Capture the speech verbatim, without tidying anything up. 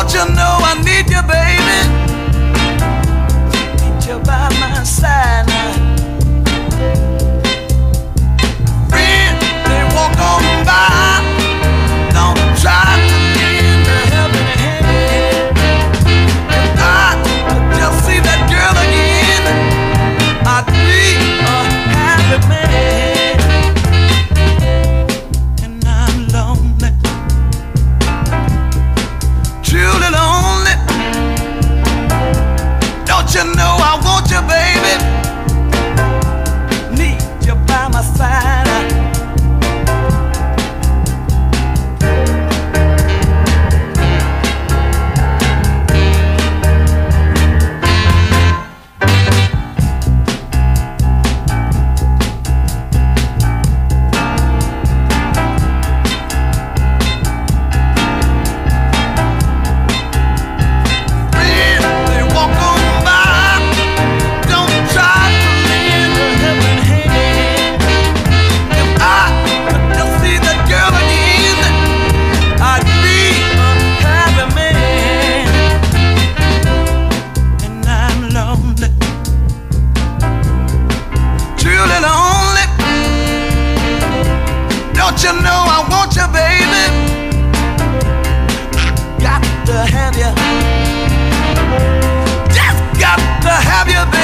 Don't you know I need you, baby? Need you by my side now. Friends, they walk on by. Don't try to lend a helping hand. If I could just see that girl again, I'd be a happy man. And I'm lonely, truly lonely. Don't you know I want you, baby? Need you by my side. Don't you know I want you, baby? Got to have you. Just got to have you, baby.